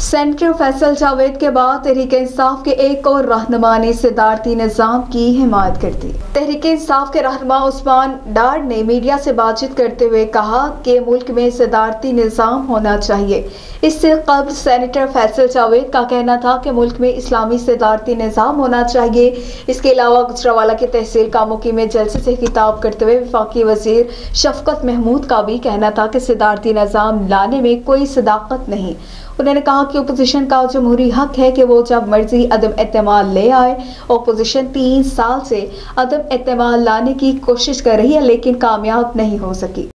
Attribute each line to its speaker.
Speaker 1: Senator Faisal Javed के बाद तहरीक-ए-इंसाफ के एक और रहनुमा ने सदारती निज़ाम की हिमायत कर दी। तहरीक-ए-इंसाफ के रहनुमा उस्मान डार ने मीडिया से बातचीत करते हुए कहा कि मुल्क में सदारती निज़ाम होना चाहिए। इससे कबल सेनेटर फैसल जावेद का कहना था कि मुल्क में इस्लामी सदारती निज़ाम होना चाहिए। इसके अलावा गुजरावाला के तहसील कामोकी में जलसे से खिताब करते हुए वफाकी वजीर शफकत महमूद का भी कहना था कि सदारती निज़ाम लाने में कोई सदाकत नहीं। उन्होंने कहा कि अपोजिशन का जमहूरी हक है कि वो जब मर्जी अदम एतमाद ले आए। अपोजिशन 3 साल से अदम एतमाद लाने की कोशिश कर रही है लेकिन कामयाब नहीं हो सकी।